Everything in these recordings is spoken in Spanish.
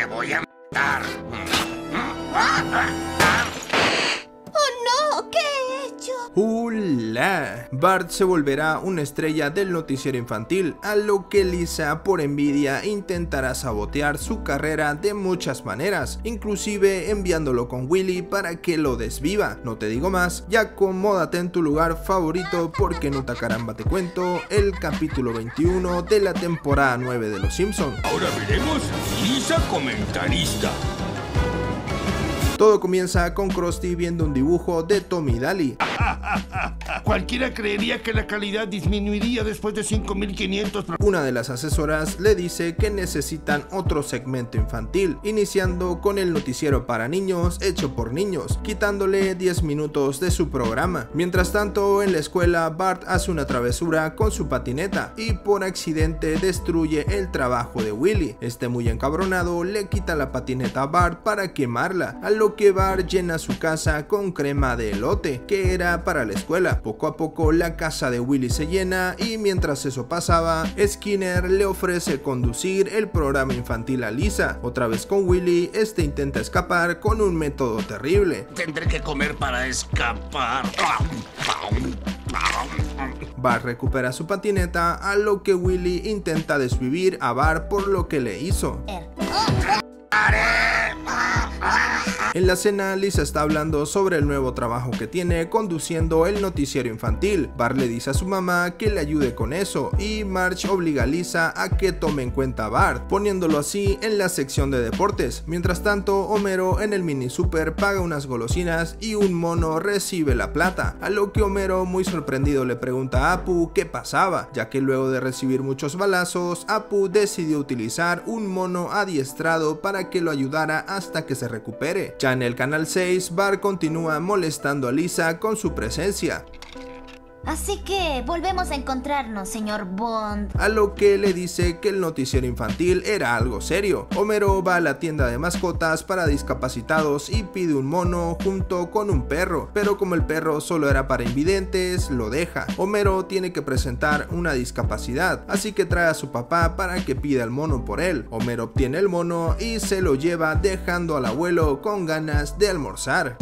te voy a matar. ¡Oh no! ¿Qué he hecho? ¡Hula! Bart se volverá una estrella del noticiero infantil, a lo que Lisa, por envidia, intentará sabotear su carrera de muchas maneras, inclusive enviándolo con Willy para que lo desviva. No te digo más, ya acomódate en tu lugar favorito porque en Utacaramba te cuento el capítulo 21 de la temporada 9 de Los Simpson. Ahora veremos a Lisa comentarista. Todo comienza con Krusty viendo un dibujo de Tommy y Daly. Cualquiera creería que la calidad disminuiría después de 5500. Una de las asesoras le dice que necesitan otro segmento infantil, iniciando con el noticiero para niños hecho por niños, quitándole 10 minutos de su programa. Mientras tanto, en la escuela, Bart hace una travesura con su patineta y por accidente destruye el trabajo de Willy. Este, muy encabronado, le quita la patineta a Bart para quemarla, a lo que Bart llena su casa con crema de elote, que era para la escuela. Poco a poco la casa de Willy se llena y mientras eso pasaba, Skinner le ofrece conducir el programa infantil a Lisa. Otra vez con Willy, este intenta escapar con un método terrible. Tendré que comer para escapar. Bart recupera su patineta, a lo que Willy intenta desvivir a Bart por lo que le hizo. En la cena, Lisa está hablando sobre el nuevo trabajo que tiene conduciendo el noticiero infantil. Bart le dice a su mamá que le ayude con eso y Marge obliga a Lisa a que tome en cuenta a Bart, poniéndolo así en la sección de deportes. Mientras tanto, Homero en el mini super paga unas golosinas y un mono recibe la plata, a lo que Homero, muy sorprendido, le pregunta a Apu qué pasaba, ya que luego de recibir muchos balazos, Apu decidió utilizar un mono adiestrado para que lo ayudara hasta que se recupere. Ya en el canal 6, Bart continúa molestando a Lisa con su presencia. Así que volvemos a encontrarnos, señor Bond. A lo que le dice que el noticiero infantil era algo serio. Homero va a la tienda de mascotas para discapacitados y pide un mono junto con un perro, pero como el perro solo era para invidentes, lo deja. Homero tiene que presentar una discapacidad, así que trae a su papá para que pida el mono por él. Homero obtiene el mono y se lo lleva, dejando al abuelo con ganas de almorzar.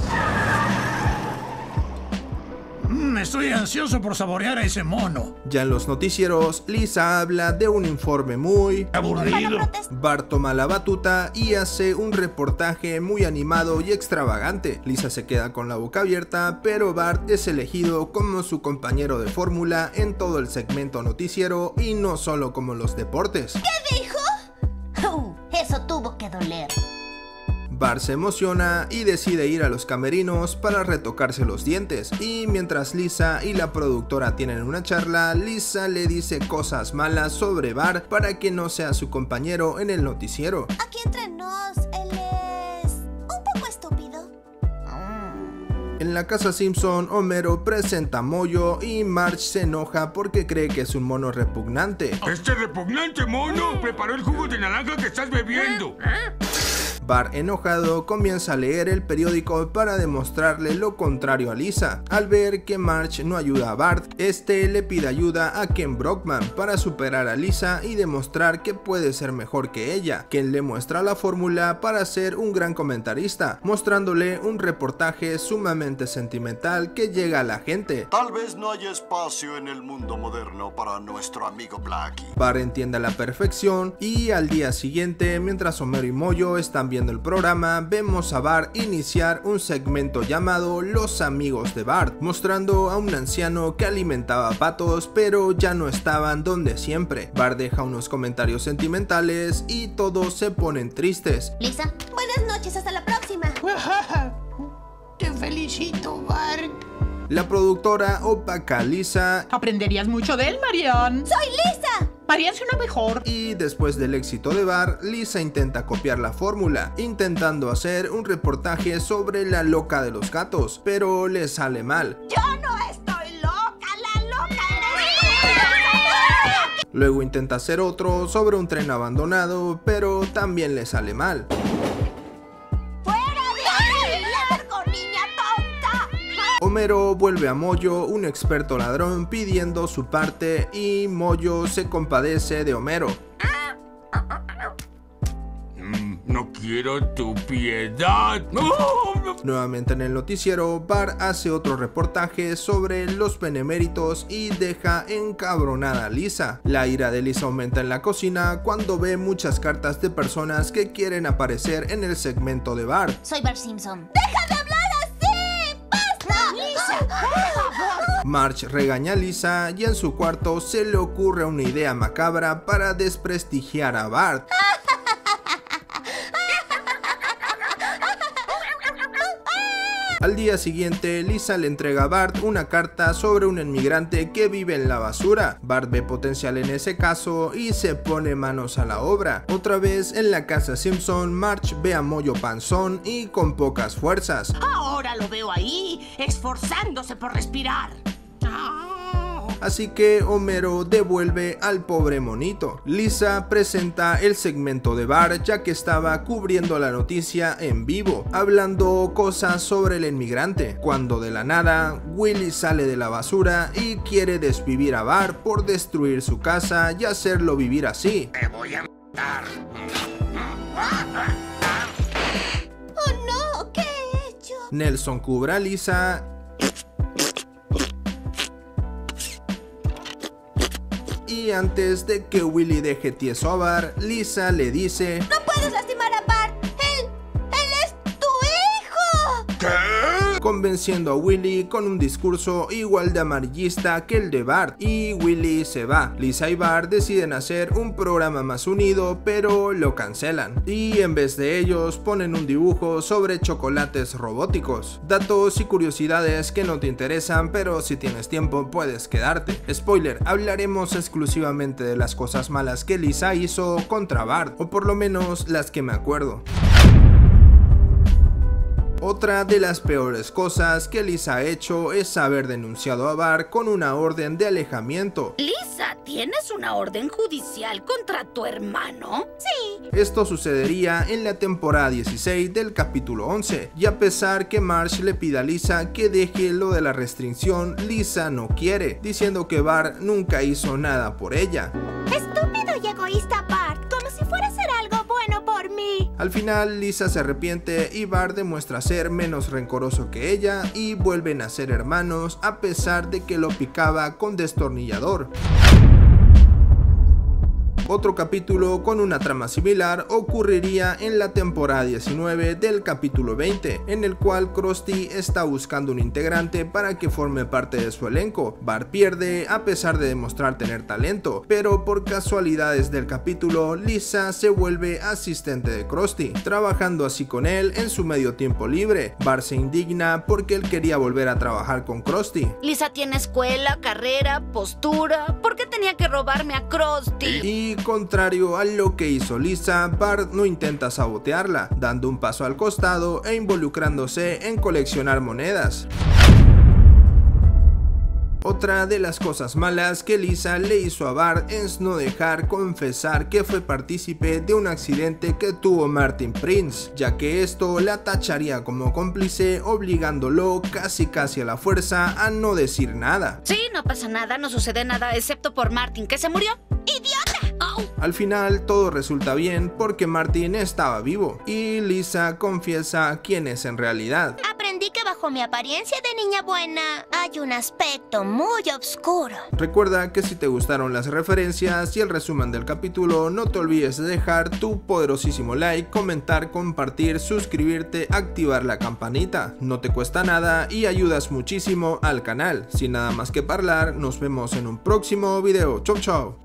Estoy ansioso por saborear a ese mono. Ya en los noticieros, Lisa habla de un informe muy aburrido. Bart toma la batuta y hace un reportaje muy animado y extravagante. Lisa se queda con la boca abierta, pero Bart es elegido como su compañero de fórmula en todo el segmento noticiero y no solo como los deportes. ¿Qué dijo? Eso tuvo que doler. Bart se emociona y decide ir a los camerinos para retocarse los dientes, y mientras Lisa y la productora tienen una charla, Lisa le dice cosas malas sobre Bart para que no sea su compañero en el noticiero. Aquí entre nos, él es un poco estúpido. En la casa Simpson, Homero presenta a Mojo y Marge se enoja porque cree que es un mono repugnante. Este repugnante mono preparó el jugo de naranja que estás bebiendo. Bart, enojado, comienza a leer el periódico para demostrarle lo contrario a Lisa. Al ver que Marge no ayuda a Bart, este le pide ayuda a Ken Brockman para superar a Lisa y demostrar que puede ser mejor que ella. Ken le muestra la fórmula para ser un gran comentarista, mostrándole un reportaje sumamente sentimental que llega a la gente. Tal vez no haya espacio en el mundo moderno para nuestro amigo Blackie. Bart entiende a la perfección y al día siguiente, mientras Homero y Mojo están viendo el programa, vemos a Bart iniciar un segmento llamado Los Amigos de Bart, mostrando a un anciano que alimentaba patos, pero ya no estaban donde siempre. Bart deja unos comentarios sentimentales y todos se ponen tristes. Lisa, buenas noches, hasta la próxima. Te felicito, Bart. La productora opaca a Lisa. Aprenderías mucho de él, Marion. ¡Soy Lisa! Marion suena mejor. Y después del éxito de Bart, Lisa intenta copiar la fórmula, intentando hacer un reportaje sobre la loca de los gatos, pero le sale mal. ¡Yo no estoy loca! ¡La loca eres! Luego intenta hacer otro sobre un tren abandonado, pero también le sale mal. Homero vuelve a Mojo, un experto ladrón, pidiendo su parte y Mojo se compadece de Homero. No quiero tu piedad. Nuevamente en el noticiero, Bart hace otro reportaje sobre los beneméritos y deja encabronada a Lisa. La ira de Lisa aumenta en la cocina cuando ve muchas cartas de personas que quieren aparecer en el segmento de Bart. Soy Bart Simpson. ¡Deja de hablar así! ¡Basta! ¡Lisa! ¡Por favor! Marge regaña a Lisa y en su cuarto se le ocurre una idea macabra para desprestigiar a Bart. Al día siguiente, Lisa le entrega a Bart una carta sobre un inmigrante que vive en la basura. Bart ve potencial en ese caso y se pone manos a la obra. Otra vez en la casa Simpson, Marge ve a Moyo panzón y con pocas fuerzas. Ahora lo veo ahí, esforzándose por respirar. Así que Homero devuelve al pobre monito. Lisa presenta el segmento de Bart ya que estaba cubriendo la noticia en vivo, hablando cosas sobre el inmigrante, cuando de la nada Willy sale de la basura y quiere desvivir a Bart por destruir su casa y hacerlo vivir así. Te voy a matar. ¡Oh no! ¿Qué he hecho? Nelson cubre a Lisa y antes de que Willy deje tieso a Bart, Lisa le dice: ¡No puedes lastimar a Bart! ¡Él es tu hijo! ¿Qué? convenciendo a Willy con un discurso igual de amarillista que el de Bart, y Willy se va. Lisa y Bart deciden hacer un programa más unido, pero lo cancelan, y en vez de ellos ponen un dibujo sobre chocolates robóticos. Datos y curiosidades que no te interesan, pero si tienes tiempo puedes quedarte. Spoiler, hablaremos exclusivamente de las cosas malas que Lisa hizo contra Bart, o por lo menos las que me acuerdo. Otra de las peores cosas que Lisa ha hecho es haber denunciado a Bart con una orden de alejamiento. Lisa, ¿tienes una orden judicial contra tu hermano? Sí. Esto sucedería en la temporada 16 del capítulo 11, y a pesar que Marge le pida a Lisa que deje lo de la restricción, Lisa no quiere, diciendo que Bart nunca hizo nada por ella. Estúpido y egoísta Bart, como si fuera a hacer algo bueno por mí. Al final, Lisa se arrepiente y Bart demuestra ser menos rencoroso que ella y vuelven a ser hermanos a pesar de que lo picaba con destornillador. Otro capítulo con una trama similar ocurriría en la temporada 19 del capítulo 20, en el cual Krusty está buscando un integrante para que forme parte de su elenco. Bart pierde a pesar de demostrar tener talento, pero por casualidades del capítulo, Lisa se vuelve asistente de Krusty, trabajando así con él en su medio tiempo libre. Bart se indigna porque él quería volver a trabajar con Krusty. Lisa tiene escuela, carrera, postura. ¿Por qué tenía que robarme a Krusty? Y contrario a lo que hizo Lisa, Bart no intenta sabotearla, dando un paso al costado e involucrándose en coleccionar monedas. Otra de las cosas malas que Lisa le hizo a Bart es no dejar confesar que fue partícipe de un accidente que tuvo Martin Prince, ya que esto la tacharía como cómplice, obligándolo casi a la fuerza a no decir nada. Sí, no pasa nada, no sucede nada excepto por Martin, que se murió. ¡Idiota! ¡Oh! Al final todo resulta bien porque Martin estaba vivo y Lisa confiesa quién es en realidad. Aprendí que bajo mi apariencia de niña buena hay un aspecto muy oscuro. Recuerda que si te gustaron las referencias y el resumen del capítulo, no te olvides de dejar tu poderosísimo like, comentar, compartir, suscribirte, activar la campanita. No te cuesta nada y ayudas muchísimo al canal. Sin nada más que hablar, nos vemos en un próximo video. Chau chau.